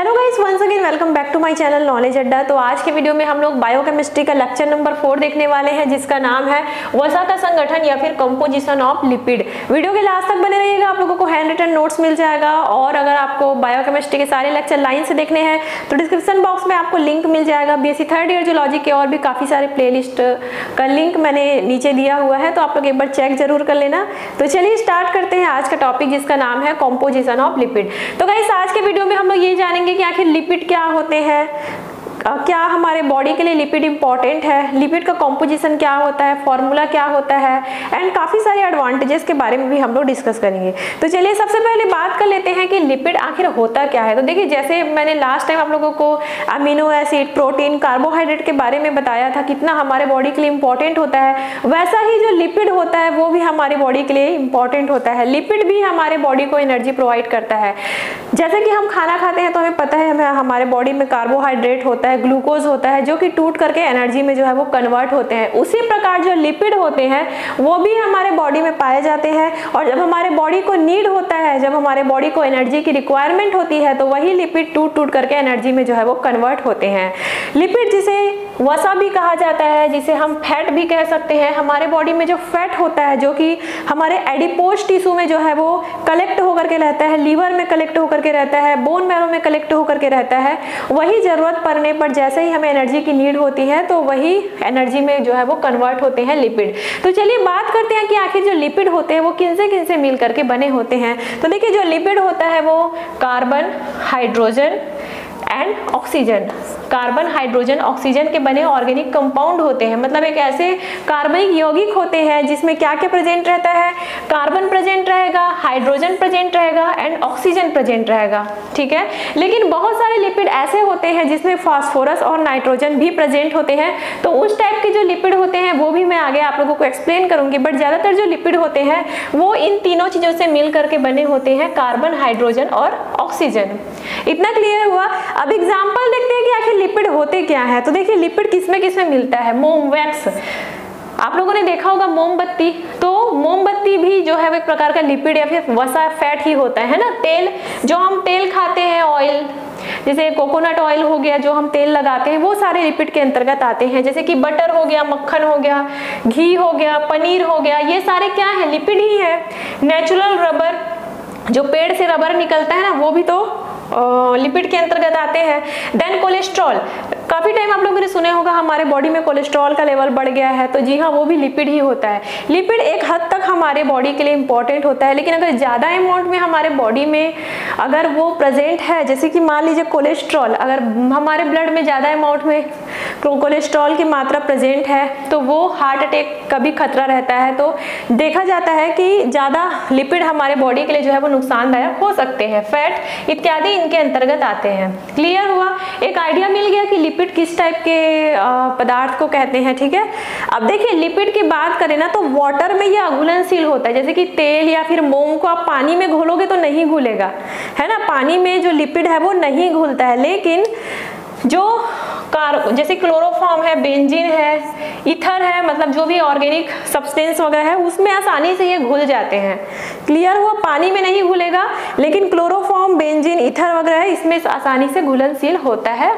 Hello guys, once again welcome back to my channel knowledge Adda. तो आज के video में हम लोग बायोकेमिस्ट्री का लेक्चर नंबर 4 देखने वाले हैं, जिसका नाम है वसा का संगठन या फिर कंपोजिशन ऑफ लिपिड। वीडियो के लास्ट तक बने रहिएगा, आप लोगों को हैंड रिटन नोट्स मिल जाएगा। और अगर आपको बायोकेमिस्ट्री के सारे लेक्चर लाइन से देखने हैं तो डिस्क्रिप्शन बॉक्स में आपको लिंक मिल जाएगा। बीएससी थर्ड ईयर जूलॉजी के और भी काफी सारे प्लेलिस्ट का लिंक मैंने नीचे दिया हुआ है, तो आप लोग एक बार चेक जरूर कर लेना। तो चलिए स्टार्ट करते हैं आज का टॉपिक, जिसका नाम है कंपोजिशन ऑफ लिपिड। तो गाइस, आज के वीडियो में हम लोग ये जानेंगे कि आखिर लिपिड क्या होते हैं, क्या हमारे बॉडी के लिए लिपिड इंपॉर्टेंट है, लिपिड का कंपोजिशन क्या होता है, फॉर्मूला क्या होता है, एंड काफी सारे एडवांटेजेस के बारे में भी हम लोग डिस्कस करेंगे। तो चलिए सबसे पहले बात कर लेते हैं कि लिपिड आखिर होता क्या है। तो देखिए, जैसे मैंने लास्ट टाइम आप लोगों को अमीनो एसिड, प्रोटीन, कार्बोहाइड्रेट के बारे में बताया था कितना हमारे बॉडी के लिए इंपॉर्टेंट होता है, वैसा ही जो लिपिड होता है वो भी हमारी बॉडी के लिए इंपॉर्टेंट होता है। लिपिड भी हमारे बॉडी को एनर्जी प्रोवाइड करता है। जैसे कि हम खाना खाते हैं तो हमें पता है हमारे बॉडी में कार्बोहाइड्रेट होता है, ग्लूकोज होता है, जो कि टूट करके एनर्जी में जो है वो कन्वर्ट होते हैं। उसी प्रकार जो लिपिड होते हैं वो भी हमारे बॉडी में पाए जाते हैं, और जब हमारे बॉडी को नीड होता है, जब हमारे बॉडी को एनर्जी की रिक्वायरमेंट होती है, तो वही लिपिड टूट टूट करके एनर्जी में जो है वो कन्वर्ट होते हैं। लिपिड जिसे वसा भी कहा जाता है, जिसे हम फैट भी कह सकते हैं, हमारे बॉडी में जो फैट होता है जो कि हमारे एडिपोज टिश्यू में जो है वो कलेक्ट होकर के रहता है, लीवर में कलेक्ट होकर के रहता है, बोन मैरो में कलेक्ट होकर के रहता है। वही जरूरत पड़ने पर जैसे ही हमें एनर्जी की नीड होती है तो वही एनर्जी में जो है वो कन्वर्ट होते हैं लिपिड। तो चलिए बात करते हैं कि आखिर जो लिपिड होते हैं वो किन से मिल करके बने होते हैं। तो देखिए, जो लिपिड होता है वो carbon, hydrogen and oxygen, carbon, hydrogen, oxygen के बने ऑर्गेनिक कंपाउंड होते हैं। मतलब एक ऐसे कार्बनिक यौगिक होते हैं जिसमें क्या क्या प्रेजेंट रहता है, कार्बन प्रेजेंट रहेगा, हाइड्रोजन प्रेजेंट रहेगा एंड ऑक्सीजन प्रेजेंट रहेगा। ठीक है, लेकिन बहुत सारे लिपिड ऐसे होते हैं जिसमें फास्फोरस और नाइट्रोजन भी प्रेजेंट होते हैं। तो उस टाइप के जो लिपिड होते हैं वो भी मैं आगे आप लोगों को एक्सप्लेन करूंगी, बट ज्यादातर जो लिपिड होते हैं वो इन तीनों चीजों से मिल करके बने होते हैं, कार्बन, हाइड्रोजन और ऑक्सीजन। इतना क्लियर हुआ। अब एग्जांपल देखते हैं कि आखिर लिपिड होते क्या है। तो देखिए, लिपिड किसमें मिलता है, मोम, वैक्स। आप लोगों ने देखा होगा मोमबत्ती, तो मोमबत्ती भी जो है वो एक प्रकार का लिपिड या फिर वसा, फैट ही होता है ना। तेल, जो हम तेल खाते हैं, ऑयल, जैसे कोकोनट ऑयल हो गया, जो हम तेल लगाते हैं, वो सारे लिपिड के अंतर्गत आते हैं। जैसे कि बटर हो गया, मक्खन हो गया, घी हो गया, पनीर हो गया, ये सारे क्या है, लिपिड ही है। नेचुरल रबर, जो पेड़ से रबर निकलता है ना, वो भी तो लिपिड के अंतर्गत आते हैं। देन कोलेस्ट्रॉल, काफी टाइम आप लोगों ने सुने होगा हमारे बॉडी में कोलेस्ट्रॉल का लेवल बढ़ गया है, तो जी हाँ, वो भी लिपिड ही होता है। लिपिड एक हद तक हमारे बॉडी के लिए इंपॉर्टेंट होता है, लेकिन अगर ज्यादा अमाउंट में हमारे बॉडी में अगर वो प्रेजेंट है, जैसे कि मान लीजिए कोलेस्ट्रॉल, अगर हमारे ब्लड में ज्यादा अमाउंट में कोलेस्ट्रॉल की मात्रा प्रेजेंट है तो वो हार्ट अटैक का भी खतरा रहता है। तो देखा जाता है कि ज्यादा लिपिड हमारे बॉडी के लिए जो है वो नुकसानदायक हो सकते हैं। फैट इत्यादि इनके अंतर्गत आते हैं। क्लियर हुआ, एक आइडिया मिल गया कि लिपिड किस टाइप के पदार्थ को कहते हैं। ठीक है, अब देखिए, लिपिड की बात करें ना तो वाटर में यह अघुलनशील होता है। जैसे कि तेल या फिर मोम को आप पानी में घोलोगे तो नहीं घुलेगा, है ना। पानी में जो लिपिड है वो नहीं घुलता है, लेकिन जो जैसे क्लोरोफॉर्म है, बेंजीन है, ईथर है, मतलब जो भी ऑर्गेनिक सब्सटेंस वगैरह है उसमें आसानी से ये घुल जाते हैं। क्लियर हुआ, पानी में नहीं घुलेगा, लेकिन क्लोरोफॉर्म, बेंजीन, ईथर वगैरह है, इसमें आसानी से घुलनशील होता है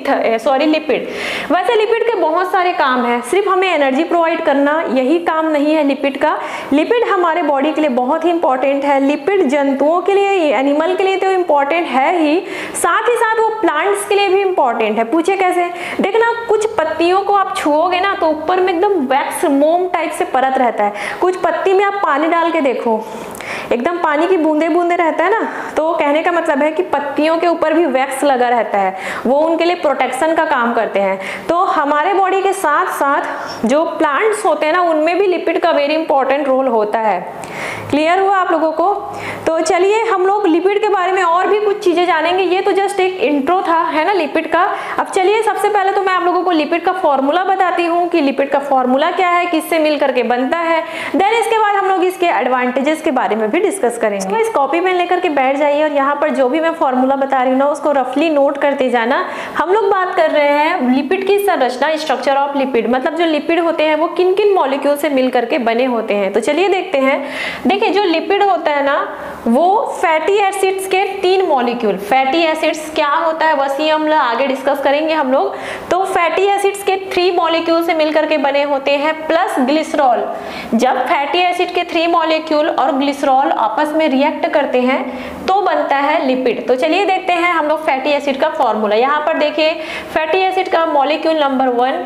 लिपिड। वैसे लिपिड के बहुत सारे काम है, सिर्फ हमें एनर्जी प्रोवाइड करना यही काम नहीं है लिपिड का। लिपिड हमारे बॉडी के लिए बहुत ही इंपॉर्टेंट है। लिपिड जंतुओं के लिए, एनिमल के लिए तो इम्पॉर्टेंट है ही, साथ ही साथ वो प्लांट्स के लिए भी इंपॉर्टेंट है। पूछे कैसे, देखना, कुछ पत्तियों को आप छुओगे ना तो ऊपर में एकदम वैक्स, मोम टाइप से परत रहता है। कुछ पत्ती में आप पानी डाल के देखो, एकदम पानी की बूंदे बूंदे रहता है ना। तो कहने का मतलब है कि पत्तियों के ऊपर भी वैक्स लगा रहता है, वो उनके लिए प्रोटेक्शन का काम करते हैं। तो हमारे बॉडी के साथ साथ जो प्लांट्स होते हैं ना, उनमें भी लिपिड का वेरी इंपॉर्टेंट रोल होता है। क्लियर हुआ आप लोगों को। तो चलिए हम लोग लिपिड के बारे में और भी कुछ चीजें जानेंगे। ये तो जस्ट एक इंट्रो था, है ना, लिपिड का। अब चलिए सबसे पहले तो मैं आप लोगों को लिपिड का फॉर्मूला बताती हूँ कि लिपिड का फॉर्मूला क्या है, किससे मिल करके बनता है। देन इसके बाद हम लोग इसके एडवांटेजेस के बारे में भी डिस्कस करेंगे। तो इस कॉपी में लेकर के बैठ जाइए और यहाँ पर जो भी मैं फॉर्मूला बता रही हूँ ना उसको रफली नोट करते जाना। हम लोग बात कर रहे हैं लिपिड की संरचना, स्ट्रक्चर ऑफ लिपिड, मतलब जो लिपिड होते हैं वो किन किन मॉलिक्यूल से मिल करके बने होते हैं। तो चलिए देखते हैं। देखिए जो लिपिड होता है ना वो फैटी एसिड्स के 3 मॉलिक्यूल, फैटी एसिड्स क्या होता है वही हम आगे डिस्कस करेंगे हम लोग। तो फैटी एसिड्स के 3 मॉलिक्यूल से मिलकर के बने होते हैं प्लस ग्लिसरॉल। जब फैटी एसिड के 3 मॉलिक्यूल और ग्लिसरॉल आपस में रिएक्ट करते हैं तो बनता है लिपिड। तो चलिए देखते हैं हम लोग फैटी एसिड का फॉर्मूला। यहाँ पर देखिए फैटी एसिड का molecule number 1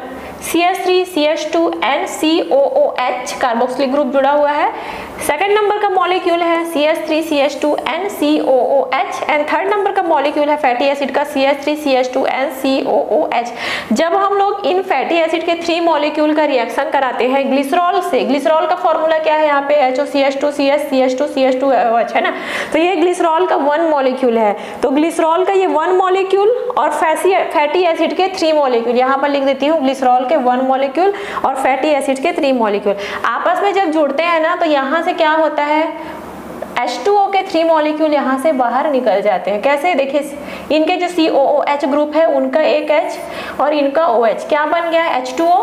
CH3CH2NCOOH carboxylic group जुड़ा हुआ है। सेकंड नंबर का मॉलिक्यूल है CH3CH2NCOOH एंड थर्ड नंबर का मॉलिक्यूल है फैटी एसिड का CH3CH2NCOOH। जब हम लोग इन फैटी एसिड के 3 मॉलिक्यूल का रिएक्शन कराते हैं ग्लिसरॉल से, ग्लिसरॉल का फॉर्मूला क्या है यहाँ पे HOCH2CH2CH2CH2OH है ना, तो ये ग्लिसरॉल का 1 मॉलिक्यूल है। तो ग्लिसरॉल का ये 1 मॉलिक्यूल और फैटी एसिड के 3 मॉलिक्यूल, यहाँ पर लिख देती हूँ ग्लिसरॉल के 1 मॉलिक्यूल और फैटी एसिड के 3 मॉलिक्यूल आपस में जब जुड़ते हैं ना तो यहाँ से क्या होता है H2O के 3 मॉलिक्यूल यहाँ से बाहर निकल जाते हैं। कैसे देखिए इनके जो COOH ग्रुप है उनका एक H और इनका OH क्या बन गया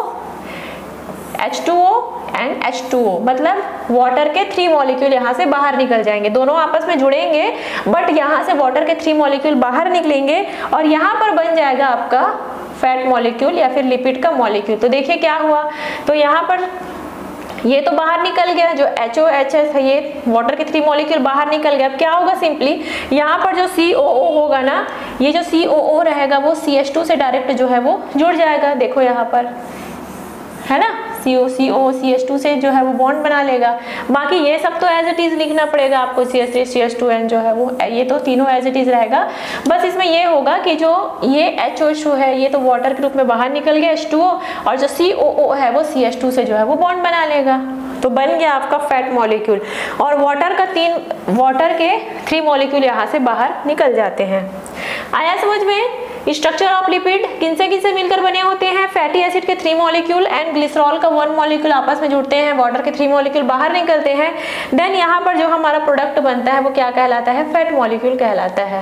H2O एंड H2O, मतलब वाटर के 3 मॉलिक्यूल यहाँ से बाहर निकल जाएंगे। दोनों आपस में जुड़ेंगे बट यहाँ से वाटर के 3 मॉलिक्यूल बाहर निकलेंगे और यहाँ पर बन जाएगा आपका फैट मॉलिक्यूल या फिर लिपिड का मॉलिक्यूल। तो देखिए क्या हुआ, तो यहाँ पर ये तो बाहर निकल गया, जो HOH है ये वाटर के 3 मॉलिक्यूल बाहर निकल गया। अब क्या होगा सिंपली यहाँ पर जो COO होगा ना, ये जो COO रहेगा वो CH2 से डायरेक्ट जो है वो जुड़ जाएगा। देखो यहाँ पर है ना CO CH2 से जो है वो बॉन्ड बना लेगा। बाकी ये सब तो एज इट इज लिखना पड़ेगा आपको, CH3 CH2N जो है वो ये तो तीनों एज इट इज रहेगा। बस इसमें ये होगा कि जो ये HO है ये तो वाटर के रूप में बाहर निकल गया H2O और जो COO है वो CH2 से जो है वो बॉन्ड बना लेगा। तो बन गया आपका फैट मॉलिक्यूल और वाटर के 3 मॉलिक्यूल यहाँ से बाहर निकल जाते हैं। आया समझ में? स्ट्रक्चर ऑफ लिपिड किनसे किनसे मिलकर बने होते हैं, फैटी एसिड के 3 मॉलिक्यूल एंड ग्लिसरॉल का 1 मॉलिक्यूल आपस में जुड़ते हैं, वाटर के 3 मॉलिक्यूल बाहर निकलते हैं। देन यहाँ पर जो हमारा प्रोडक्ट बनता है वो क्या कहलाता है, फैट मॉलिक्यूल कहलाता है।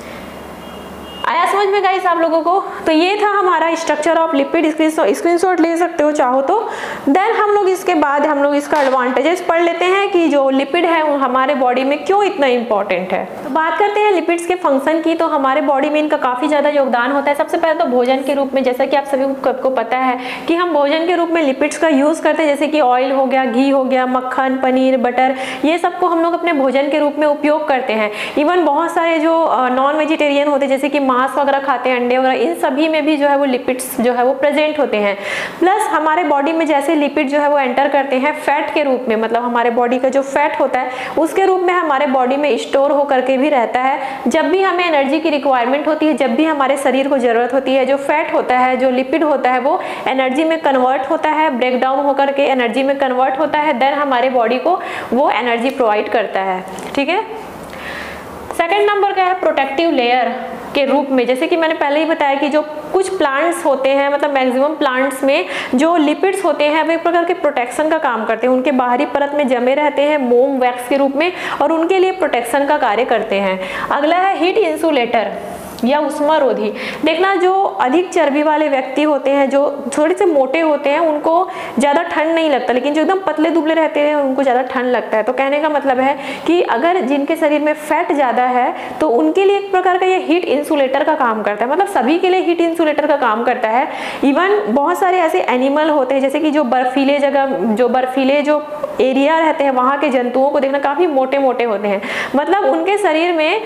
आया समझ में गाइस आप लोगों को? तो ये था हमारा स्ट्रक्चर ऑफ लिपिड, स्क्रीनशॉट ले सकते हो चाहो तो। देन हम लोग इसके बाद हम लोग इसका एडवांटेजेस पढ़ लेते हैं कि जो लिपिड है वो हमारे बॉडी में क्यों इतना इंपॉर्टेंट है। तो बात करते हैं लिपिड्स के फंक्शन की। तो हमारे बॉडी में इनका काफी ज्यादा योगदान होता है। सबसे पहले तो भोजन के रूप में, जैसा कि आप सभी को पता है कि हम भोजन के रूप में लिपिड्स का यूज करते हैं, जैसे कि ऑयल हो गया, घी हो गया, मक्खन, पनीर, बटर, ये सबको हम लोग अपने भोजन के रूप में उपयोग करते हैं। इवन बहुत सारे जो नॉन वेजिटेरियन होते हैं जैसे कि मांस वगैरह खाते हैं, अंडे वगैरह, इन सभी में भी जो है वो लिपिड्स जो है वो प्रेजेंट होते हैं। प्लस हमारे बॉडी में जैसे लिपिड जो है वो एंटर करते हैं फैट के रूप में, मतलब हमारे बॉडी का जो फैट होता है उसके रूप में हमारे बॉडी में स्टोर होकर के भी रहता है। जब भी हमें एनर्जी की रिक्वायरमेंट होती है, जब भी हमारे शरीर को जरूरत होती है, जो फैट होता है, जो लिपिड होता है वो एनर्जी में कन्वर्ट होता है, ब्रेक डाउन होकर के एनर्जी में कन्वर्ट होता है, देन हमारे बॉडी को वो एनर्जी प्रोवाइड करता है। ठीक है। सेकंड नंबर का है प्रोटेक्टिव लेयर के रूप में। जैसे कि मैंने पहले ही बताया कि जो कुछ प्लांट्स होते हैं, मतलब मैक्सिमम प्लांट्स में जो लिपिड्स होते हैं वो एक प्रकार के प्रोटेक्शन का काम करते हैं। उनके बाहरी परत में जमे रहते हैं मोम वैक्स के रूप में और उनके लिए प्रोटेक्शन का कार्य करते हैं। अगला है हीट इंसुलेटर या उष्मारोधी। देखना जो अधिक चर्बी वाले व्यक्ति होते हैं, जो थोड़े से मोटे होते हैं, उनको ज़्यादा ठंड नहीं लगता, लेकिन जो एकदम पतले दुबले रहते हैं उनको ज़्यादा ठंड लगता है। तो कहने का मतलब है कि अगर जिनके शरीर में फैट ज़्यादा है तो उनके लिए एक प्रकार का ये हीट इंसुलेटर का काम करता है, मतलब सभी के लिए हीट इंसुलेटर का काम करता है। इवन बहुत सारे ऐसे एनिमल होते हैं जैसे कि जो बर्फीले जगह, जो बर्फीले जो एरिया रहते हैं वहाँ के जंतुओं को देखना काफ़ी मोटे मोटे होते हैं, मतलब उनके शरीर में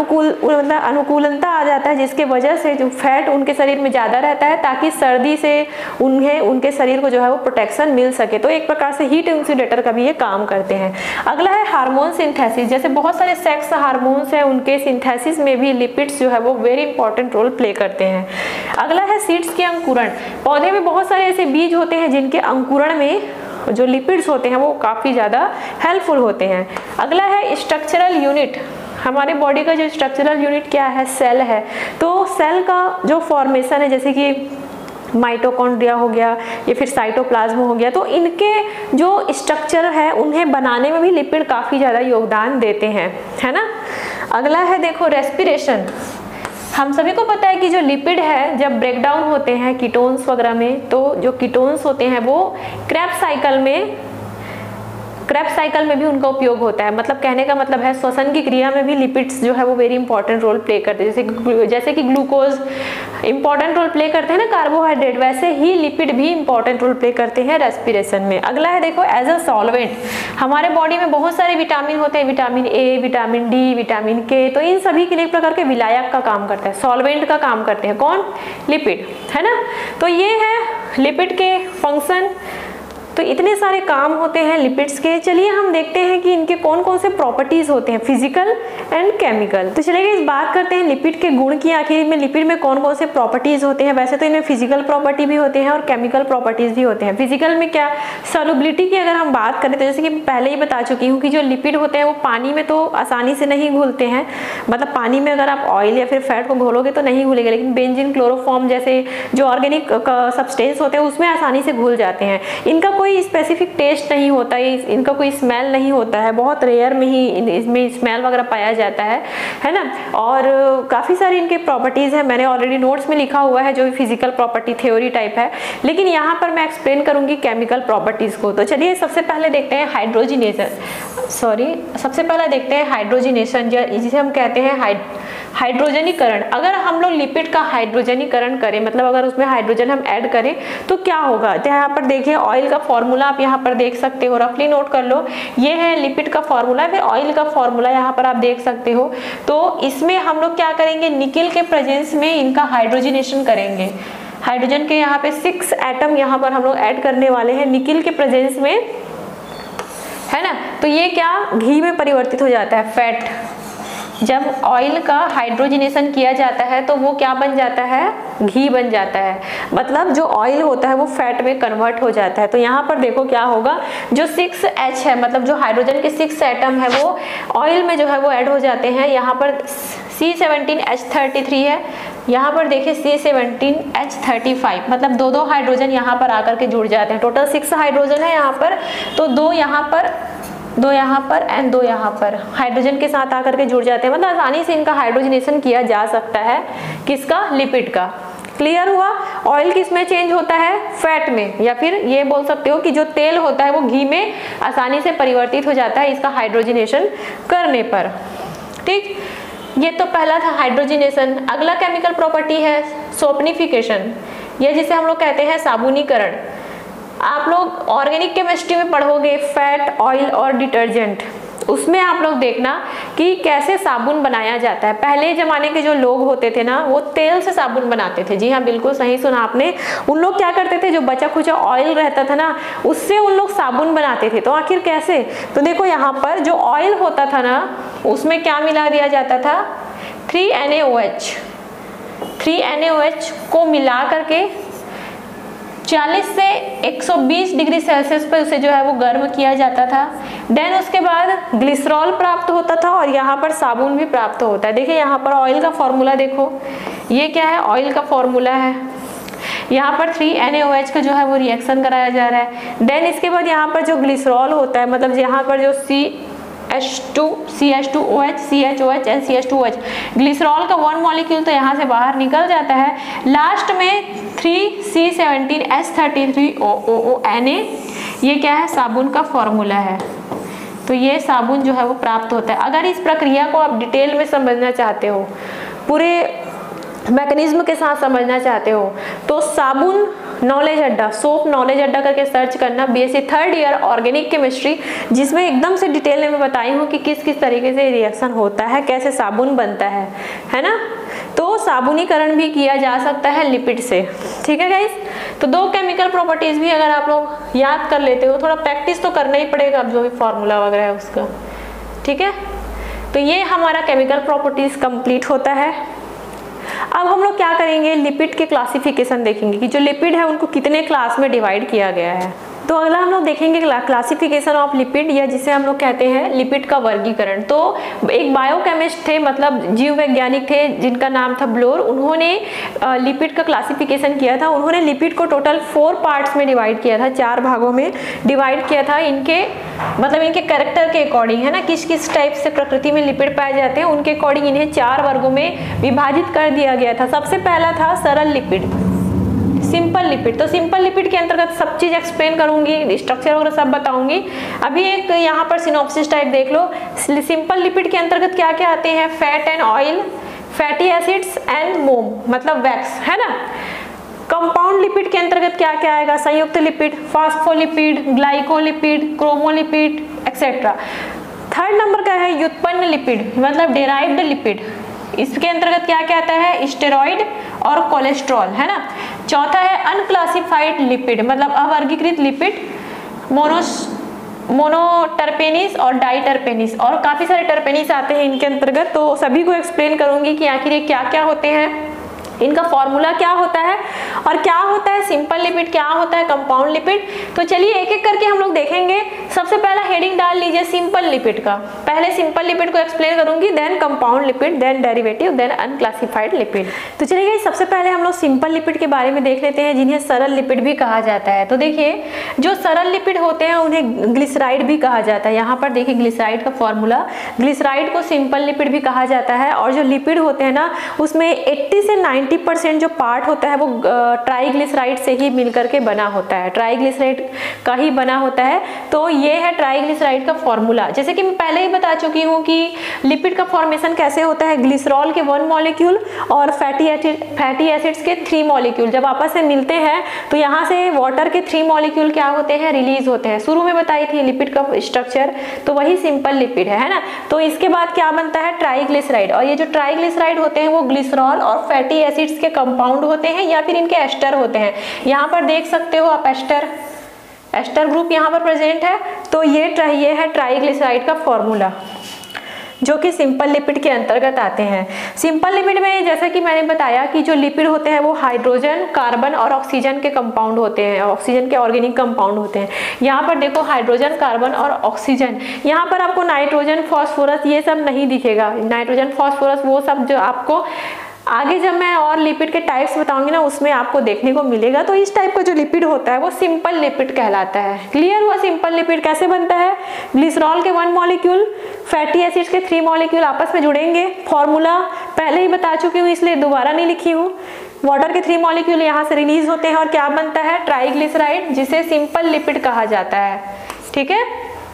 अनुकूलता आ जाता है, जिसके वजह से जो फैट उनके शरीर में ज़्यादा रहता है ताकि सर्दी से उन्हें उनके शरीर को जो है वो प्रोटेक्शन मिल सके। तो एक प्रकार से हीट इंसुलेटर का भी ये काम करते हैं। अगला है हार्मोन सिंथेसिस। जैसे बहुत सारे सेक्स हार्मोन्स हैं, उनके सिंथेसिस में भी लिपिड्स जो है वो वेरी इंपॉर्टेंट रोल प्ले करते हैं। अगला है सीड्स के अंकुरण। पौधे में बहुत सारे ऐसे बीज होते हैं जिनके अंकुरण में जो लिपिड्स होते हैं वो काफ़ी ज़्यादा हेल्पफुल होते हैं। अगला है स्ट्रक्चरल यूनिट। हमारे बॉडी का जो स्ट्रक्चरल यूनिट क्या है, सेल है। तो सेल का जो फॉर्मेशन है, जैसे कि माइटोकॉन्ड्रिया हो गया या फिर साइटोप्लाज्म हो गया, तो इनके जो स्ट्रक्चर है उन्हें बनाने में भी लिपिड काफ़ी ज़्यादा योगदान देते हैं, है ना। अगला है देखो रेस्पिरेशन। हम सभी को पता है कि जो लिपिड है जब ब्रेक डाउन होते हैं कीटोन्स वगैरह में, तो जो कीटोन्स होते हैं वो क्रेब्स साइकिल में भी उनका उपयोग होता है। मतलब कहने का मतलब है श्वसन की क्रिया में भी लिपिड्स जो है वो वेरी इंपॉर्टेंट रोल प्ले करते हैं। जैसे कि ग्लूकोज इंपॉर्टेंट रोल प्ले करते हैं ना कार्बोहाइड्रेट, वैसे ही लिपिड भी इंपॉर्टेंट रोल प्ले करते हैं रेस्पिरेशन में। अगला है देखो एज अ सॉल्वेंट। हमारे बॉडी में बहुत सारे विटामिन होते हैं, vitamin A, vitamin D, vitamin K, तो इन सभी के लिए एक प्रकार के विलायक का काम करता है, सॉल्वेंट का काम करते हैं कौन, लिपिड, है ना। तो ये है लिपिड के फंक्शन। तो इतने सारे काम होते हैं लिपिड्स के। चलिए हम देखते हैं कि इनके कौन कौन से प्रॉपर्टीज होते हैं, फिजिकल एंड केमिकल। तो चलिए इस बात करते हैं लिपिड के गुण की, आखिर में लिपिड में कौन कौन से प्रॉपर्टीज होते हैं। वैसे तो इनमें फिजिकल प्रॉपर्टी भी होते हैं और केमिकल प्रॉपर्टीज भी होते हैं। फिजिकल में क्या, सॉल्युबिलिटी की अगर हम बात करें तो जैसे कि पहले ही बता चुकी हूँ कि जो लिपिड होते हैं वो पानी में तो आसानी से नहीं घुलते हैं। मतलब पानी में अगर आप ऑयल या फिर फैट को घोलोगे तो नहीं घुलेगा, लेकिन बेंजीन, क्लोरोफॉर्म जैसे जो ऑर्गेनिक सब्सटेंस होते हैं उसमें आसानी से घुल जाते हैं। इनका कोई स्पेसिफिक टेस्ट नहीं होता है, इनका कोई स्मेल नहीं होता है, बहुत रेयर में ही इसमें स्मेल वगैरह पाया जाता है ना। और काफ़ी सारी इनके प्रॉपर्टीज़ हैं, मैंने ऑलरेडी नोट्स में लिखा हुआ है जो भी फिजिकल प्रॉपर्टी थ्योरी टाइप है, लेकिन यहाँ पर मैं एक्सप्लेन करूँगी केमिकल प्रॉपर्टीज़ को। तो चलिए सबसे पहले देखते हैं हाइड्रोजिनेशन, जिसे हम कहते हैं हाइड्रोजनीकरण। अगर हम लोग लिपिड का हाइड्रोजनीकरण करें, मतलब अगर उसमें हाइड्रोजन हम ऐड करें तो क्या होगा। तो यहाँ पर देखिए ऑयल का फॉर्मूला आप यहाँ पर देख सकते हो, रफली नोट कर लो। ये है लिपिड का फॉर्मूला, फिर ऑयल का फॉर्मूला यहाँ पर आप देख सकते हो। तो इसमें हम लोग क्या करेंगे, निकेल के प्रेजेंस में इनका हाइड्रोजनेशन करेंगे। हाइड्रोजन के यहाँ पे 6 एटम यहाँ पर हम लोग ऐड करने वाले हैं निकेल के प्रेजेंस में, है ना। तो ये क्या घी में परिवर्तित हो जाता है, फैट। जब ऑयल का हाइड्रोजनेशन किया जाता है तो वो क्या बन जाता है, घी बन जाता है। मतलब जो ऑयल होता है वो फैट में कन्वर्ट हो जाता है। तो यहाँ पर देखो क्या होगा, जो 6H है, मतलब जो हाइड्रोजन के 6 एटम है वो ऑयल में जो है वो ऐड हो जाते हैं। यहाँ पर C17H33 है, यहाँ पर देखिए C17H35, मतलब दो हाइड्रोजन यहाँ पर आकर के जुड़ जाते हैं। टोटल 6 हाइड्रोजन है यहाँ पर, तो 2 यहाँ पर एंड 2 यहाँ पर हाइड्रोजन के साथ आकर के जुड़ जाते हैं। मतलब आसानी से इनका हाइड्रोजनेशन किया जा सकता है, किसका, लिपिड का। क्लियर हुआ। ऑयल किस में चेंज होता है, फैट में, या फिर ये बोल सकते हो कि जो तेल होता है वो घी में आसानी से परिवर्तित हो जाता है इसका हाइड्रोजनेशन करने पर। ठीक, ये तो पहला था हाइड्रोजनेशन। अगला केमिकल प्रॉपर्टी है सोपनिफिकेशन, ये जिसे हम लोग कहते हैं साबुनीकरण। आप लोग ऑर्गेनिक केमिस्ट्री में पढ़ोगे फैट, ऑयल और डिटर्जेंट, उसमें आप लोग देखना कि कैसे साबुन बनाया जाता है। पहले जमाने के जो लोग होते थे ना, वो तेल से साबुन बनाते थे। जी हाँ, बिल्कुल सही सुना आपने। उन लोग क्या करते थे, जो बचा खुचा ऑयल रहता था ना, उससे उन लोग साबुन बनाते थे। तो आखिर कैसे, तो देखो यहाँ पर जो ऑयल होता था ना, उसमें क्या मिला दिया जाता था, 3NaOH को मिला करके 40 से 120 डिग्री सेल्सियस पर उसे जो है वो गर्म किया जाता था। देन उसके बाद ग्लिसरॉल प्राप्त होता था और यहाँ पर साबुन भी प्राप्त होता है। देखिए यहाँ पर ऑयल का फॉर्मूला देखो, ये क्या है, ऑयल का फॉर्मूला है। यहाँ पर 3NaOH का जो है वो रिएक्शन कराया जा रहा है। देन इसके बाद यहाँ पर जो ग्लिसरॉल होता है, मतलब यहाँ पर जो CH2OH, CHOH and CH2OH, glycerol का 1 मॉलिक्यूल तो यहाँ से बाहर निकल जाता है। लास्ट में 3C17H33OONA, ये क्या है, साबुन का फॉर्मूला है। तो ये साबुन जो है वो प्राप्त होता है। अगर इस प्रक्रिया को आप डिटेल में समझना चाहते हो, पूरे मैकेनिज्म के साथ समझना चाहते हो, तो साबुन नॉलेज अड्डा, सोप नॉलेज अड्डा करके सर्च करना, BSc 3rd year organic chemistry, जिसमें एकदम से डिटेल में मैं बताई हूँ कि किस किस तरीके से रिएक्शन होता है, कैसे साबुन बनता है ना। तो साबुनीकरण भी किया जा सकता है लिपिड से। ठीक है गाइस, तो 2 केमिकल प्रॉपर्टीज भी अगर आप लोग याद कर लेते हो, थोड़ा प्रैक्टिस तो करना ही पड़ेगा अब जो भी फॉर्मूला वगैरह है उसका। ठीक है, तो ये हमारा केमिकल प्रॉपर्टीज कंप्लीट होता है। अब हम लोग क्या करेंगे, लिपिड के क्लासिफिकेशन देखेंगे कि जो लिपिड है उनको कितने क्लास में डिवाइड किया गया है। तो अगला हम लोग देखेंगे क्लासिफिकेशन ऑफ लिपिड, या जिसे हम लोग कहते हैं लिपिड का वर्गीकरण। तो एक बायोकेमिस्ट थे, मतलब जीव वैज्ञानिक थे, जिनका नाम था ब्लोर। उन्होंने लिपिड का क्लासिफिकेशन किया था। उन्होंने लिपिड को टोटल 4 पार्ट्स में डिवाइड किया था, 4 भागों में डिवाइड किया था। इनके मतलब इनके कैरेक्टर के अकॉर्डिंग, है ना, किस किस टाइप से प्रकृति में लिपिड पाए जाते हैं, उनके अकॉर्डिंग इन्हें 4 वर्गों में विभाजित कर दिया गया था। सबसे पहला था सरल लिपिड, सिंपल लिपिड। तो सिंपल लिपिड के अंतर्गत सब चीज एक्सप्लेन करूंगी, स्ट्रक्चर वगैरह सब बताऊंगी। अभी एक यहाँ पर सिनॉप्सिस टाइप देख लो। सिंपल लिपिड के अंतर्गत क्या क्या आते हैं? Fat and oil, fatty acids and मोम, मतलब वैक्स, है ना। कंपाउंड लिपिड के अंतर्गत क्या क्या आएगा? संयुक्त lipid, phospholipid, glycolipid, chromolipid etcetera. Third number का है व्युत्पन्न लिपिड, मतलब डेराइव्ड लिपिड। इसके अंतर्गत क्या क्या आता है? स्टेरॉइड और कोलेस्ट्रॉल, है ना। चौथा है अनक्लासिफाइड लिपिड, मतलब अवर्गीकृत लिपिड, मोनोटर्पेनिस और डाइटर्पेनिस, और काफी सारे टर्पेनिस आते हैं इनके अंतर्गत। तो सभी को एक्सप्लेन करूंगी कि आखिर ये क्या क्या होते हैं, इनका फॉर्मूला क्या होता है, और क्या होता है सिंपल लिपिड, क्या होता है कंपाउंड लिपिड। तो चलिए एक एक करके हम लोग देखेंगे। सबसे पहला हेडिंग डाल लीजिए सिंपल लिपिड का। पहले सिंपल लिपिड को एक्सप्लेन करूंगी, then compound lipid, then derivative, then unclassified lipid. तो चलिए सबसे पहले हम लोग सिंपल लिपिड के बारे में देख लेते हैं, जिन्हें सरल लिपिड भी कहा जाता है। तो देखिए जो सरल लिपिड होते हैं उन्हें ग्लिसराइड भी कहा जाता है। यहाँ पर देखिए ग्लिसराइड का फॉर्मूला, ग्लिसराइड को सिंपल लिपिड भी कहा जाता है। और जो लिपिड होते हैं ना, उसमें 80 से 90% जो पार्ट होता है वो ट्राइग्लिसराइड से ही मिलकर के बना होता है, ट्राइग्लिसराइड का ही बना होता है। तो ये है ट्राइग्लिसराइड का फॉर्मूला। जैसे कि मैं पहले ही बता चुकी हूँ कि लिपिड का फॉर्मेशन कैसे होता है। ग्लिसरॉल के 1 मॉलिक्यूल और फैटी एसिड्स के 3 मॉलिक्यूल जब आपस में मिलते हैं तो यहाँ से वाटर के 3 मॉलिक्यूल क्या होते हैं? रिलीज होते हैं। शुरू में बताई थी लिपिड का स्ट्रक्चर, तो वही सिंपल लिपिड है ना। तो इसके बाद क्या बनता है? ट्राइग्लिसराइड। और ये जो ट्राइग्लिसराइड होते हैं वो ग्लिसरॉल और फैटी एसिड्स के कंपाउंड होते हैं, या फिर इनके एस्टर होते हैं। यहाँ पर देख सकते हो आप एस्टर ग्रुप यहाँ पर प्रेजेंट है। तो ये है ट्राइग्लिसराइड का फॉर्मूला, जो कि सिंपल लिपिड के अंतर्गत आते हैं। सिंपल लिपिड में जैसा कि मैंने बताया कि जो लिपिड होते हैं वो हाइड्रोजन, कार्बन और ऑक्सीजन के कंपाउंड होते हैं, ऑक्सीजन के ऑर्गेनिक कंपाउंड होते हैं। यहाँ पर देखो हाइड्रोजन, कार्बन और ऑक्सीजन। यहाँ पर आपको नाइट्रोजन, फॉस्फोरस ये सब नहीं दिखेगा। नाइट्रोजन, फॉस्फोरस वो सब जो आपको आगे जब मैं और लिपिड के टाइप्स बताऊंगी ना उसमें आपको देखने को मिलेगा। तो इस टाइप का जो लिपिड होता है वो सिंपल लिपिड कहलाता है। क्लियर हुआ? सिंपल लिपिड कैसे बनता है? ग्लिसरॉल के 1 मॉलिक्यूल, फैटी एसिड्स के 3 मॉलिक्यूल आपस में जुड़ेंगे। फॉर्मूला पहले ही बता चुकी हूँ इसलिए दोबारा नहीं लिखी हूँ। वाटर के 3 मॉलिक्यूल यहाँ से रिलीज होते हैं और क्या बनता है? ट्राइग्लिसराइड, जिसे सिंपल लिपिड कहा जाता है। ठीक है।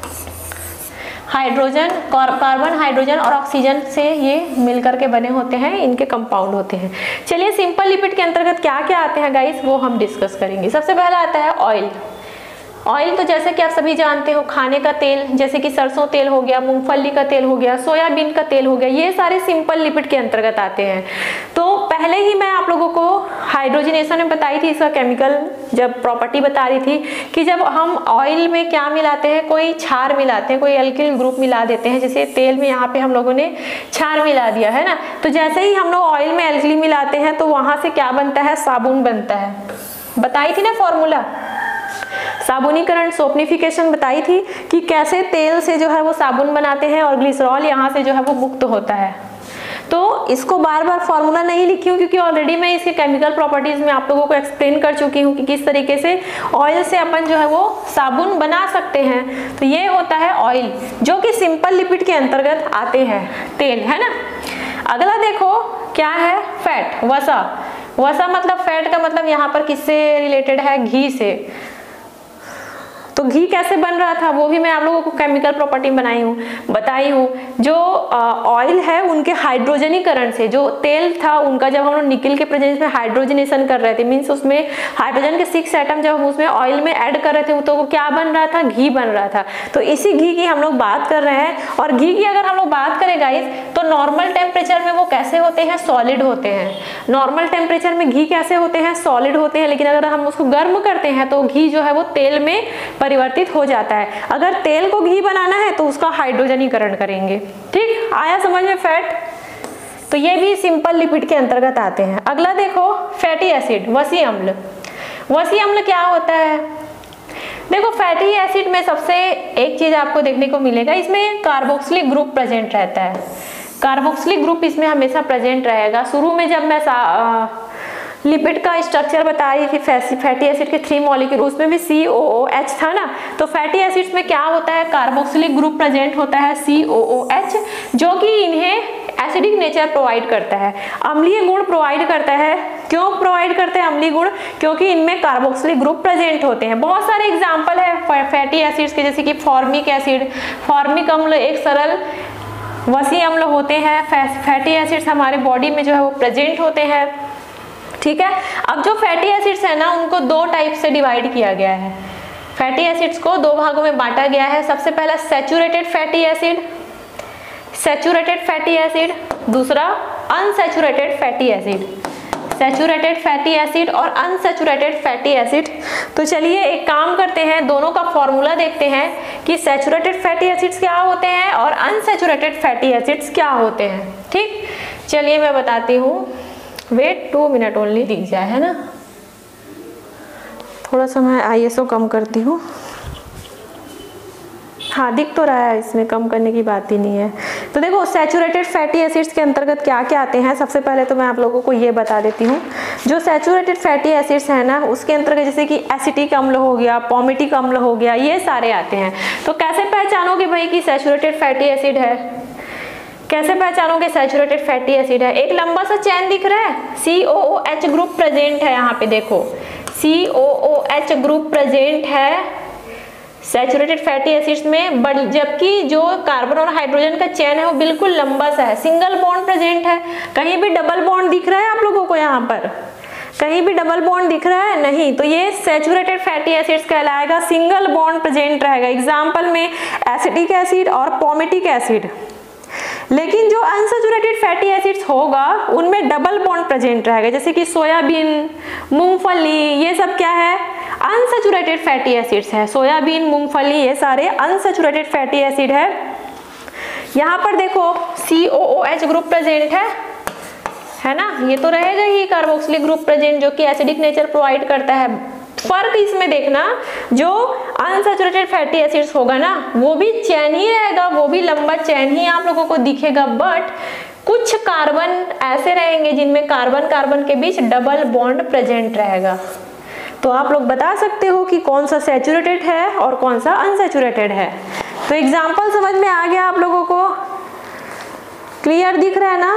हाइड्रोजन, कार्बन, हाइड्रोजन और ऑक्सीजन से ये मिलकर के बने होते हैं, इनके कंपाउंड होते हैं। चलिए सिंपल लिपिड के अंतर्गत क्या क्या आते हैं गाइस, वो हम डिस्कस करेंगे। सबसे पहला आता है ऑयल। ऑयल तो जैसे कि आप सभी जानते हो खाने का तेल, जैसे कि सरसों तेल हो गया, मूंगफली का तेल हो गया, सोयाबीन का तेल हो गया, ये सारे सिंपल लिपिड के अंतर्गत आते हैं। तो पहले ही मैं आप लोगों को हाइड्रोजनेशन में बताई थी, इसका केमिकल जब प्रॉपर्टी बता रही थी कि जब हम ऑयल में क्या मिलाते हैं, कोई क्षार मिलाते हैं, कोई एल्किल ग्रुप मिला देते हैं। जैसे तेल में यहाँ पे हम लोगों ने क्षार मिला दिया है ना, तो जैसे ही हम लोग ऑयल में एल्किल मिलाते हैं तो वहां से क्या बनता है? साबुन बनता है। बताई थी ना फॉर्मूला, साबुनीकरण, सोपनिफिकेशन बताई थी कि कैसे तेल से जो है वो साबुन बनाते हैं और ग्लिसरॉल यहाँ से जो है वो मुक्त होता है। तो इसको बार बार फॉर्मूला नहीं लिखी हूँ क्योंकि ऑलरेडी मैं इसके केमिकल प्रॉपर्टीज में आप लोगों को एक्सप्लेन कर चुकी हूँ कि किस तरीके से ऑयल से अपन जो है वो साबुन बना सकते हैं। तो ये होता है ऑयल, जो कि सिंपल लिपिड के अंतर्गत आते हैं, तेल, है ना। अगला देखो क्या है? फैट, वसा। वसा मतलब फैट का मतलब यहाँ पर किससे रिलेटेड है? घी से। तो घी कैसे बन रहा था वो भी मैं आप लोगों को केमिकल प्रॉपर्टी बताई हूँ। जो ऑयल है उनके हाइड्रोजनीकरण से, जो तेल था उनका जब हम लोग निकल के प्रेजेंस में हाइड्रोजनेशन कर रहे थे, मीन्स उसमें हाइड्रोजन के 6 एटम जब हम उसमें ऑयल में ऐड कर रहे थे तो वो क्या बन रहा था? घी बन रहा था। तो इसी घी की हम लोग बात कर रहे हैं। और घी की अगर हम लोग बात करें गाइस तो नॉर्मल टेम्परेचर में वो कैसे होते हैं? सॉलिड होते हैं। नॉर्मल टेम्परेचर में घी कैसे होते हैं? सॉलिड होते हैं। लेकिन अगर हम उसको गर्म करते हैं तो घी जो है वो तेल में परिवर्तित हो जाता है। अगर तेल को घी बनाना है तो उसका हाइड्रोजनीकरण करेंगे। ठीक आया समझ में? फैट तो ये भी सिंपल लिपिड के अंतर्गत आते हैं। अगला देखो फैटी एसिड, वसी अम्ल। वसी अम्ल क्या होता है? देखो फैटी एसिड में सबसे एक चीज आपको देखने को मिलेगा, इसमें कार्बोक्सिलिक ग्रुप प्रेजेंट रहता है। कार्बोक्सिलिक ग्रुप इसमें हमेशा प्रेजेंट रहेगा। शुरू में जब मैं लिपिड का स्ट्रक्चर बता रही थी फैटी एसिड के 3 मॉलिक्यूल, उसमें भी COOH था ना। तो फैटी एसिड्स में क्या होता है, कार्बोक्सिलिक ग्रुप प्रेजेंट होता है COOH, जो कि इन्हें एसिडिक नेचर प्रोवाइड करता है, अम्लीय गुण प्रोवाइड करता है। क्यों प्रोवाइड करते हैं अम्लीय गुण? क्योंकि इनमें कार्बोक्सिलिक ग्रुप प्रेजेंट होते हैं। बहुत सारे एग्जाम्पल है फैटी एसिड्स के, जैसे कि फॉर्मिक एसिड, फॉर्मिक अम्ल एक सरल वसी अम्ल होते हैं। फैटी एसिड्स हमारे बॉडी में जो है वो प्रेजेंट होते हैं, ठीक है। अब जो फैटी एसिड्स है ना, उनको 2 टाइप से डिवाइड किया गया है। फैटी एसिड्स को 2 भागों में बांटा गया है। सबसे पहला saturated fatty acid, saturated fatty acid, दूसरा unsaturated fatty acid. Saturated fatty acid और अनसैचुरेटेड फैटी एसिड। तो चलिए एक काम करते हैं, दोनों का फॉर्मूला देखते हैं कि सैचुरेटेड फैटी एसिड्स क्या होते हैं और अनसैचुरेटेड फैटी एसिड्स क्या होते हैं। ठीक, चलिए मैं बताती हूँ। वेट 2 मिनट ओनली, दिख जाए है ना। थोड़ा सा मैं ISO कम करती हूँ। हाँ दिख तो रहा है, इसमें कम करने की बात ही नहीं है। तो देखो सैचुरेटेड फैटी एसिड्स के अंतर्गत क्या क्या आते हैं। सबसे पहले तो मैं आप लोगों को ये बता देती हूँ, जो सैचुरेटेड फैटी एसिड्स है ना, उसके अंतर्गत जैसे कि एसिटिक अम्ल हो गया, पॉमिटिक अम्ल हो गया, ये सारे आते हैं। तो कैसे पहचानोगे भाई कि सैचुरेटेड फैटी एसिड है? कैसे पहचानोगे सैचुरेटेड फैटी एसिड है? एक लंबा सा चैन दिख रहा है, COOH ग्रुप प्रेजेंट है। यहाँ पे देखो COOH ग्रुप प्रेजेंट है सैचुरेटेड फैटी एसिड्स में, जबकि जो कार्बन और हाइड्रोजन का चेन है वो बिल्कुल लंबा सा है, सिंगल बॉन्ड प्रेजेंट है। कहीं भी डबल बॉन्ड दिख रहा है आप लोगों को? यहाँ पर कहीं भी डबल बॉन्ड दिख रहा है? नहीं। तो ये सैचुरेटेड फैटी एसिड्स कहलाएगा, सिंगल बॉन्ड प्रेजेंट रहेगा। एग्जाम्पल में एसिटिक एसिड और पॉमिटिक एसिड। लेकिन जो अनसैचुरेटेड फैटी एसिड्स होगा उनमें डबल बॉन्ड प्रेजेंट रहेगा, जैसे कि सोयाबीन, मूंगफली, ये सब क्या है, अनसैचुरेटेड फैटी एसिड्स है। सोयाबीन, मूंगफली ये सारे अनसैचुरेटेड फैटी एसिड है। यहाँ पर देखो COOH ग्रुप प्रेजेंट है ना, ये तो रहेगा ही कार्बोक्सिलिक ग्रुप प्रेजेंट, जो कि एसिडिक नेचर प्रोवाइड करता है। फर्क इसमें देखना, जो अनसैचुरेटेड फैटी एसिड्स होगा ना, वो भी चैन ही रहेगा, वो भी लंबा चैन ही आप लोगों को दिखेगा, बट कुछ कार्बन ऐसे रहेंगे जिनमें कार्बन कार्बन के बीच डबल बॉन्ड प्रेजेंट रहेगा। तो आप लोग बता सकते हो कि कौन सा सैचुरेटेड है और कौन सा अनसैचुरेटेड है। तो एग्जाम्पल समझ में आ गया आप लोगों को? क्लियर दिख रहा है ना?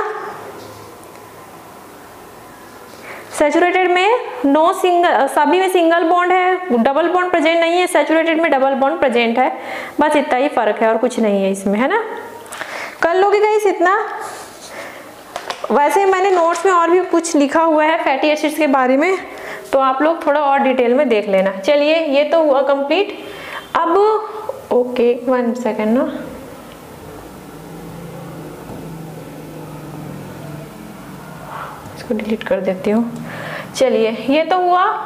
सैचुरेटेड में सभी में सिंगल बॉन्ड है, डबल बॉन्ड प्रेजेंट नहीं है। सैचुरेटेड में डबल बॉन्ड प्रेजेंट है, बस इतना ही फर्क है और कुछ नहीं है इसमें, है ना। कर लोगे गाइस इतना? वैसे मैंने नोट्स में और भी कुछ लिखा हुआ है फैटी एसिड्स के बारे में, तो आप लोग थोड़ा और डिटेल में देख लेना। चलिए ये तो हुआ कंप्लीट। अब ओके 1 सेकेंड ना, इसको डिलीट कर देती हूँ। चलिए ये तो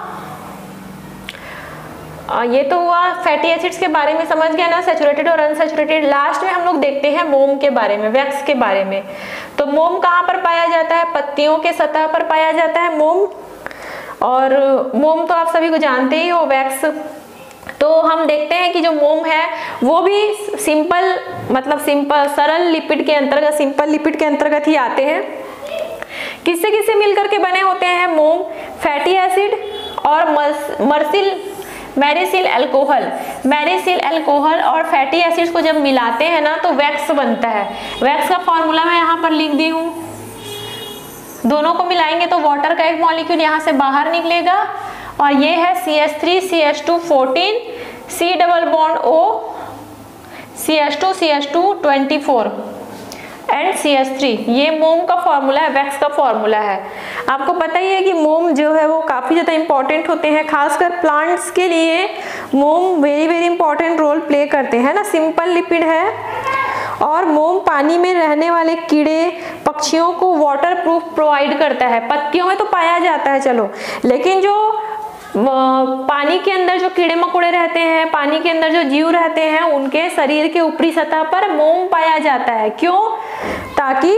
हुआ फैटी एसिड्स के बारे में, समझ गया ना, सैचुरेटेड और अनसैचुरेटेड। लास्ट में हम लोग देखते हैं मोम के बारे में, वैक्स के बारे में। तो मोम कहाँ पर पाया जाता है? पत्तियों के सतह पर पाया जाता है मोम। और मोम तो आप सभी को जानते ही हो, वैक्स। तो हम देखते हैं कि जो मोम है वो भी सिंपल सरल लिपिड के अंतर्गत, सिंपल लिपिड के अंतर्गत ही आते हैं। किससे किससे मिलकर के बने होते हैं मोम? फैटी एसिड और मैरिसिल अल्कोहल और फैटी एसिड्स को जब मिलाते हैं ना तो वैक्स बनता है। वैक्स का फॉर्मूला मैं यहाँ पर लिख दी हूँ। दोनों को मिलाएंगे तो वाटर का एक मॉलिक्यूल यहाँ से बाहर निकलेगा और ये है CH3 CH2 C double bond O CH2 CH2 24 and CH3। ये मोम का फॉर्मूला है, वैक्स का फॉर्मूला है। आपको पता ही है कि मोम जो है वो काफ़ी ज़्यादा इंपॉर्टेंट होते हैं, खासकर प्लांट्स के लिए मोम वेरी इंपॉर्टेंट रोल प्ले करते हैं ना। सिंपल लिपिड है और मोम पानी में रहने वाले कीड़े पक्षियों को वाटर प्रूफ प्रोवाइड करता है। पत्तियों में तो पाया जाता है चलो, लेकिन जो पानी के अंदर जो कीड़े मकोड़े रहते हैं, पानी के अंदर जो जीव रहते हैं, उनके शरीर के ऊपरी सतह पर मोम पाया जाता है। क्यों? ताकि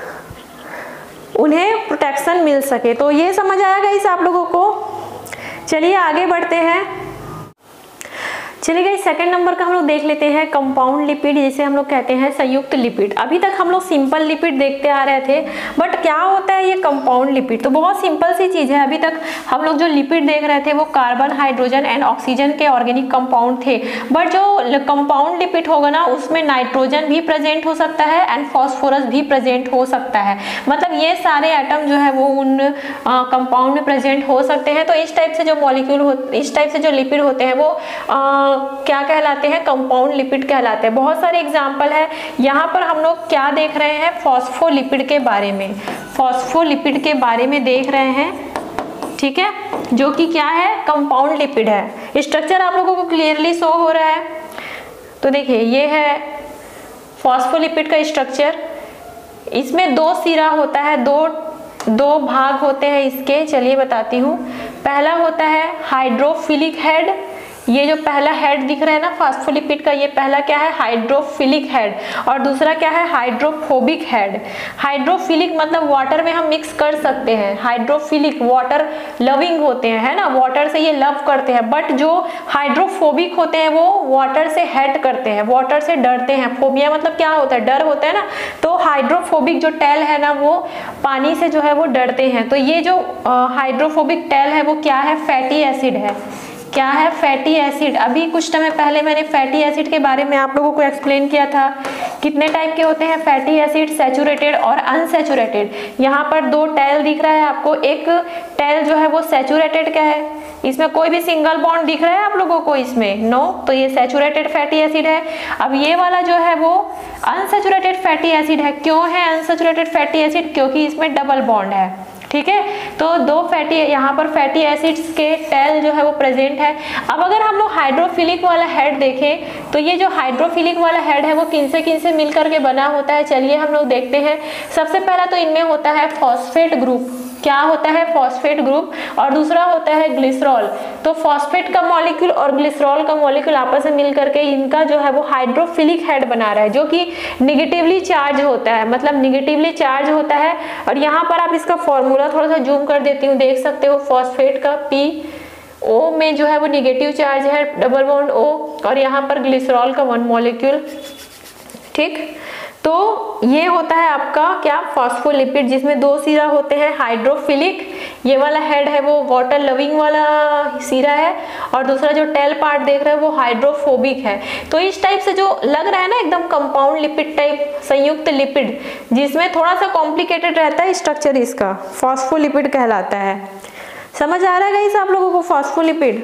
उन्हें प्रोटेक्शन मिल सके। तो ये समझ आएगा इस आप लोगों को। चलिए आगे बढ़ते हैं। चलिए गाइस, सेकंड नंबर का हम लोग देख लेते हैं कंपाउंड लिपिड, जिसे हम लोग कहते हैं संयुक्त लिपिड। अभी तक हम लोग सिंपल लिपिड देखते आ रहे थे, बट क्या होता है ये कंपाउंड लिपिड? तो बहुत सिंपल सी चीज है। अभी तक हम लोग जो लिपिड देख रहे थे वो कार्बन, हाइड्रोजन एंड ऑक्सीजन के ऑर्गेनिक कंपाउंड थे, बट जो कंपाउंड लिपिड होगा ना उसमें नाइट्रोजन भी प्रेजेंट हो सकता है एंड फॉस्फोरस भी प्रेजेंट हो सकता है। मतलब ये सारे एटम जो है वो उन कंपाउंड में प्रेजेंट हो सकते हैं। तो इस टाइप से जो मॉलिक्यूल इस टाइप से जो लिपिड होते हैं वो क्या कहलाते हैं? कंपाउंड लिपिड कहलाते हैं। बहुत सारे एग्जाम्पल है। यहाँ पर हम लोग क्या देख रहे हैं? फॉस्फोलिपिड के बारे में, फॉस्फोलिपिड के बारे में देख रहे हैं, ठीक है, जो कि क्या है? कंपाउंड लिपिड है। स्ट्रक्चर आप लोगों को क्लियरली शो हो रहा है। तो देखिए ये है फॉस्फोलिपिड का स्ट्रक्चर। इसमें दो सिरा होता है, दो भाग होते हैं इसके। चलिए बताती हूँ। पहला होता है हाइड्रोफिलिक हेड। ये जो पहला हेड दिख रहा है ना फॉस्फोलिपिड का, ये पहला क्या है? Hydrophilic head. और दूसरा क्या है? Hydrophobic head. हाइड्रोफिलिक मतलब वाटर में हम मिक्स कर सकते हैं। हाइड्रोफिलिक वाटर लविंग होते हैं, है ना, वाटर से ये लव करते हैं। बट जो हाइड्रोफोबिक होते हैं वो वाटर से हेट करते हैं, वाटर से डरते हैं। फोबिया मतलब क्या होता है? डर होता है ना। तो हाइड्रोफोबिक जो टेल है ना वो पानी से जो है वो डरते हैं। तो ये जो हाइड्रोफोबिक टेल है वो क्या है? फैटी एसिड है। क्या है? Fatty acid. अभी कुछ समय पहले मैंने फैटी एसिड के बारे में आप लोगों को एक्सप्लेन किया था। कितने टाइप के होते हैं फैटी एसिड? सैचुरेटेड और अनसैचुरेटेड। यहाँ पर दो टेल दिख रहा है आपको। एक टेल जो है वो सैचुरेटेड का है, इसमें कोई भी सिंगल बॉन्ड दिख रहा है आप लोगों को? इसमें नो। तो ये सैचुरेटेड फैटी एसिड है। अब ये वाला जो है वो अनसैचुरेटेड फैटी एसिड है। क्यों है अनसैचुरेटेड फैटी एसिड? क्योंकि इसमें डबल बॉन्ड है, ठीक है। तो दो फैटी, यहाँ पर फैटी एसिड्स के टेल जो है वो प्रेजेंट है। अब अगर हम लोग हाइड्रोफिलिक वाला हेड देखें तो ये जो हाइड्रोफिलिक वाला हेड है वो किनसे मिलकर के बना होता है? चलिए हम लोग देखते हैं। सबसे पहला तो इनमें होता है फॉस्फेट ग्रुप। क्या होता है? Phosphate group. और दूसरा होता है ग्लिसरॉल। तो फॉस्फेट का मॉलिक्यूल और ग्लिसरॉल का मॉलिक्यूल आपस में मिल करके इनका जो है वो हाइड्रोफिलिक हेड बना रहा है, जो कि निगेटिवली चार्ज होता है, मतलब निगेटिवली चार्ज होता है। और यहाँ पर आप इसका फॉर्मूला थोड़ा सा जूम कर देती हूँ, देख सकते हो। फॉस्फेट का PO में जो है वो निगेटिव चार्ज है, डबल बॉन्ड O, और यहाँ पर ग्लिसरॉल का 1 मॉलिक्यूल, ठीक। तो ये होता है आपका क्या? फॉस्फोलिपिड, जिसमें दो सिरा होते हैं, हाइड्रोफिलिक, ये वाला हेड है वो वाटर लविंग वाला सिरा है, और दूसरा जो टेल पार्ट देख रहे हैं वो हाइड्रोफोबिक है। तो इस टाइप से जो लग रहा है ना एकदम कंपाउंड लिपिड टाइप, संयुक्त लिपिड, जिसमें थोड़ा सा कॉम्प्लिकेटेड रहता है स्ट्रक्चर, इसका फॉस्फोलिपिड कहलाता है। समझ आ रहा है गाइस आप लोगों को? फॉस्फोलिपिड।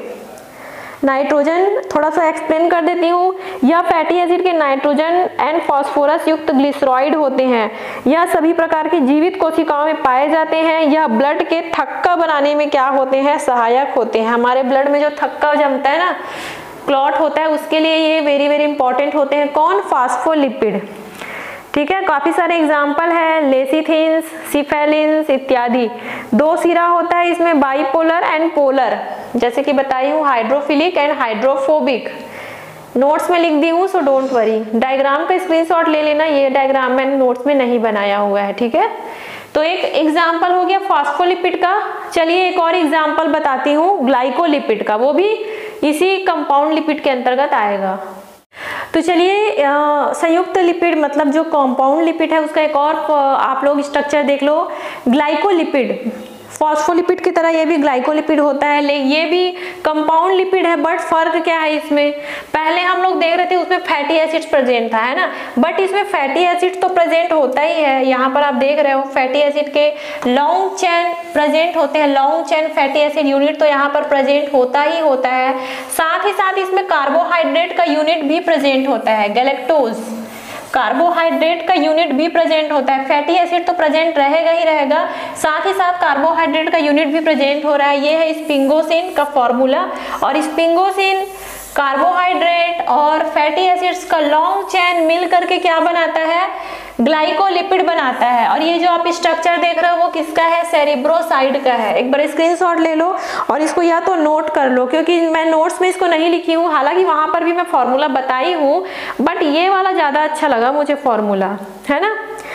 नाइट्रोजन थोड़ा सा एक्सप्लेन कर देती हूँ। यह फैटी एसिड के नाइट्रोजन एंड फास्फोरस युक्त ग्लिसरॉइड होते हैं। यह सभी प्रकार की जीवित कोशिकाओं में पाए जाते हैं। यह ब्लड के थक्का बनाने में क्या होते हैं? सहायक होते हैं। हमारे ब्लड में जो थक्का जमता है ना, क्लॉट होता है, उसके लिए ये वेरी इंपॉर्टेंट होते हैं। कौन? फास्फोलिपिड, ठीक है। काफी सारे एग्जाम्पल है, लेसिथिन्स, सिफेलिन्स इत्यादि। दो सिरा होता है इसमें, बाइपोलर एंड पोलर, जैसे कि बताई हूँ, हाइड्रोफिलिक एंड हाइड्रोफोबिक। नोट्स में लिख दी हूँ, सो डोंट वरी। डायग्राम का स्क्रीनशॉट ले लेना, ये डायग्राम मैंने नोट्स में नहीं बनाया हुआ है, ठीक है। तो एक एग्जाम्पल हो गया फास्फोलिपिड का। चलिए एक और एग्जाम्पल बताती हूँ ग्लाइकोलिपिड का, वो भी इसी कंपाउंड लिपिड के अंतर्गत आएगा। तो चलिए संयुक्त लिपिड मतलब जो कंपाउंड लिपिड है उसका एक और आप लोग स्ट्रक्चर देख लो, ग्लाइकोलिपिड। फॉस्फोलिपिड की तरह ये भी ग्लाइकोलिपिड होता है, लेकिन ये भी कंपाउंड लिपिड है। बट फर्क क्या है इसमें? पहले हम लोग देख रहे थे उसमें फैटी एसिड्स प्रेजेंट था, है ना, बट इसमें फैटी एसिड तो प्रेजेंट होता ही है। यहाँ पर आप देख रहे हो फैटी एसिड के लॉन्ग चेन प्रेजेंट होते हैं, long chain fatty acid unit तो यहाँ पर प्रेजेंट होता ही होता है। साथ ही साथ इसमें कार्बोहाइड्रेट का यूनिट भी प्रेजेंट होता है, गैलेक्टोज, कार्बोहाइड्रेट का यूनिट भी प्रेजेंट होता है। फैटी एसिड तो प्रेजेंट रहेगा ही रहेगा, साथ ही साथ कार्बोहाइड्रेट का यूनिट भी प्रेजेंट हो रहा है। ये है स्पिंगोसिन का फॉर्मूला, और स्पिंगोसिन, कार्बोहाइड्रेट और फैटी एसिड्स का लॉन्ग चेन मिल करके क्या बनाता है? ग्लाइकोलिपिड बनाता है। और ये जो आप स्ट्रक्चर देख रहे हो वो किसका है? सेरिब्रोसाइड का है। एक बार स्क्रीनशॉट ले लो और इसको या तो नोट कर लो, क्योंकि मैं नोट्स में इसको नहीं लिखी हूँ, हालांकि वहां पर भी मैं फॉर्मूला बताई हूँ, बट ये वाला ज्यादा अच्छा लगा मुझे फॉर्मूला, है ना।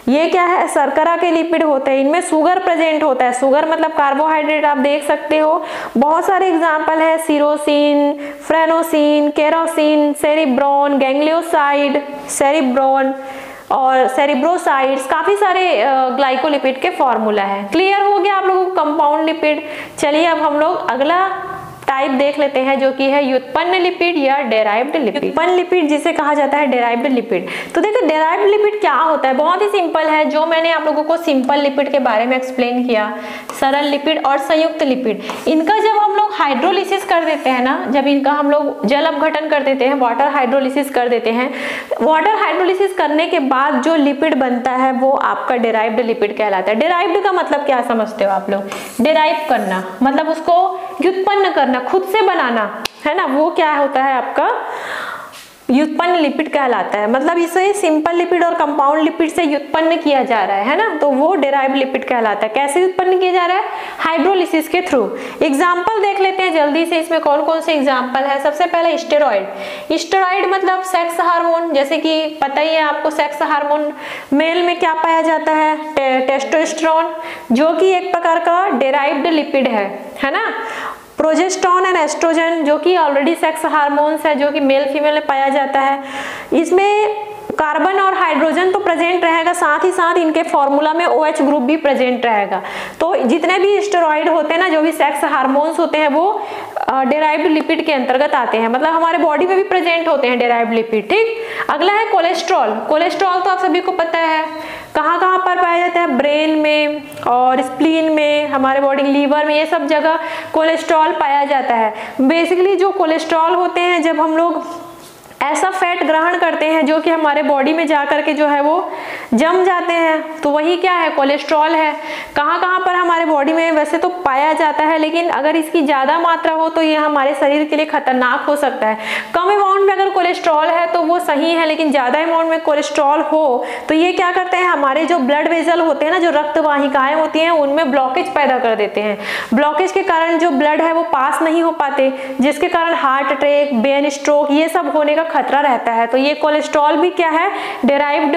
ये क्या है, शर्करा के लिपिड होते हैं। इनमें शुगर प्रेजेंट होता है, शुगर मतलब कार्बोहाइड्रेट, आप देख सकते हो। बहुत सारे एग्जाम्पल है, सीरोसिन, फ्रेनोसिन, केरोसिन, सेरिब्रोन, गैंग्लियोसाइड, सेरिब्रोन और सेरिब्रोसाइड्स, काफी सारे ग्लाइकोलिपिड के फॉर्मूला है। क्लियर हो गया आप लोगों को कंपाउंड लिपिड। चलिए अब हम लोग अगला टाइप देख लेते हैं, जो कि है व्युत्पन्न लिपिड या डेराइव्ड लिपिड। व्युत्पन्न लिपिड जिसे कहा जाता है डेराइव्ड लिपिड। तो देखो डेराइव्ड लिपिड क्या होता है, बहुत ही सिंपल है। जो मैंने आप लोगों को सिंपल लिपिड के बारे में एक्सप्लेन किया, सरल लिपिड और संयुक्त लिपिड, इनका जब हम लोग हाइड्रोलिसिस कर देते हैं ना, जब इनका हम लोग जल अपघटन कर देते हैं, वाटर हाइड्रोलिसिस कर देते हैं, वाटर हाइड्रोलिसिस करने के बाद जो लिपिड बनता है वो आपका डेराइव्ड लिपिड कहलाता है। डेराइव्ड का मतलब क्या समझते हो आप लोग? डेराइव करना मतलब उसको व्युत्पन्न करना, खुद से बनाना, है ना, वो क्या होता है आपका व्युत्पन्न लिपिड कहलाता है। मतलब इसे सिंपल लिपिड और कंपाउंड लिपिड से व्युत्पन्न किया जा रहा है ना, तो वो डेराइव्ड लिपिड कहलाता है। कैसे व्युत्पन्न किया जा रहा है? हाइड्रोलिसिस के थ्रू। एग्जाम्पल देख लेते हैं जल्दी से, इसमें कौन कौन से एग्जाम्पल है। सबसे पहले स्टेरॉइड। स्टेरॉइड मतलब सेक्स हार्मोन, जैसे कि पता ही है आपको सेक्स हार्मोन मेल में क्या पाया जाता है? टेस्टोस्टेरोन, जो कि एक प्रकार का डेराइव्ड लिपिड है ना। प्रोजेस्टेरोन एंड एस्ट्रोजन, जो कि ऑलरेडी सेक्स हार्मोन्स है, जो कि मेल फीमेल में पाया जाता है। इसमें कार्बन और हाइड्रोजन तो प्रेजेंट रहेगा, साथ ही साथ इनके फॉर्मूला में OH ग्रुप भी प्रेजेंट रहेगा। तो जितने भी स्टेरॉइड होते हैं ना, जो भी सेक्स हार्मोन्स होते हैं, वो डेराइव्ड लिपिड के अंतर्गत आते हैं। मतलब हमारे बॉडी में भी प्रेजेंट होते हैं डेराइव्ड लिपिड। ठीक, अगला है कोलेस्ट्रॉल। कोलेस्ट्रॉल तो आप सभी को पता है कहाँ कहाँ पर पाया जाता है? ब्रेन में और स्प्लीन में, हमारे बॉडी लीवर में, ये सब जगह कोलेस्ट्रॉल पाया जाता है। बेसिकली जो कोलेस्ट्रॉल होते हैं, जब हम लोग ऐसा फैट ग्रहण करते हैं जो कि हमारे बॉडी में जा करके जो है वो जम जाते हैं, तो वही क्या है? कोलेस्ट्रॉल है। कहाँ कहाँ पर हमारे बॉडी में वैसे तो पाया जाता है, लेकिन अगर इसकी ज़्यादा मात्रा हो तो ये हमारे शरीर के लिए खतरनाक हो सकता है। कम अमाउंट में अगर कोलेस्ट्रॉल है तो वो सही है, लेकिन ज़्यादा अमाउंट में कोलेस्ट्रॉल हो तो ये क्या करते हैं? हमारे जो ब्लड वेसल होते हैं ना, जो रक्त वाहिकाएं होती हैं, उनमें ब्लॉकेज पैदा कर देते हैं। ब्लॉकेज के कारण जो ब्लड है वो पास नहीं हो पाते, जिसके कारण हार्ट अटैक, ब्रेन स्ट्रोक, ये सब होने का खतरा रहता है। तो ये कोलेस्ट्रॉल भी क्या है? डेराइव्ड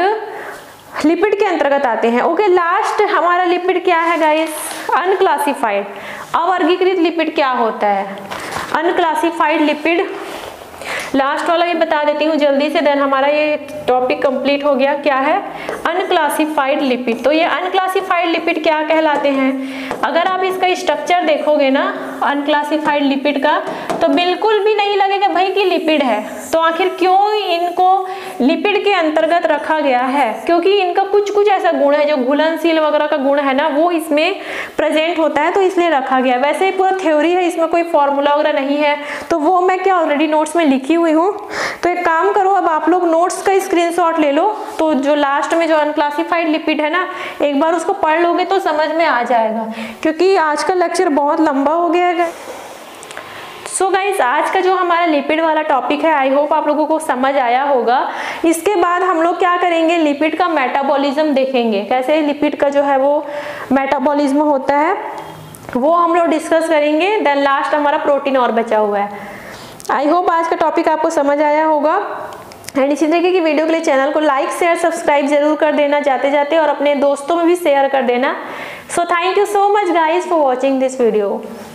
लिपिड के अंतर्गत आते हैं। ओके, लास्ट हमारा लिपिड क्या है गाइस? अनक्लासिफाइड। अवर्गीकृत लिपिड क्या होता है? अनक्लासिफाइड लिपिड लास्ट वाला भी बता देती हूँ जल्दी से, देन हमारा ये टॉपिक कंप्लीट हो गया। क्या है? Unclassified lipid. तो ये अनक्लासिफाइड लिपिड क्या कहलाते हैं? अगर आप इसका स्ट्रक्चर देखोगे ना अनक्लासिफाइड लिपिड का, तो बिल्कुल भी नहीं लगेगा भाई कि लिपिड है। तो आखिर क्यों इनको लिपिड के अंतर्गत रखा गया है? क्योंकि इनका कुछ कुछ ऐसा गुण है, जो घुलनशील वगैरह का गुण है ना, वो इसमें प्रेजेंट होता है, तो इसलिए रखा गया। वैसे पूरा थ्योरी है, इसमें कोई फॉर्मूला वगैरह नहीं है, तो वो मैं क्या ऑलरेडी नोट्स में लिखी हुई हूँ। तो एक काम करो, अब आप लोग नोट्स का स्क्रीनशॉट ले लो, तो जो लास्ट में जो अनक्लासिफाइड लिपिड है ना, एक बार उसको पढ़ लोगे तो समझ में आ जाएगा, क्योंकि आज का लेक्चर बहुत लंबा हो गया है। सो गाइस, आज का जो हमारा लिपिड वाला टॉपिक है, आई होप आप लोगों को समझ आया होगा। इसके बाद हम लोग क्या करेंगे? लिपिड का मेटाबॉलिज्म देखेंगे, कैसे लिपिड का जो है वो मेटाबॉलिज्म होता है, वो हम लोग डिस्कस करेंगे। देन लास्ट हमारा प्रोटीन और बचा हुआ है। आई होप आज का टॉपिक आपको समझ आया होगा। एंड इसी तरीके की वीडियो के लिए चैनल को लाइक शेयर सब्सक्राइब जरूर कर देना जाते जाते, और अपने दोस्तों में भी शेयर कर देना। So thank you so much guys for watching this video.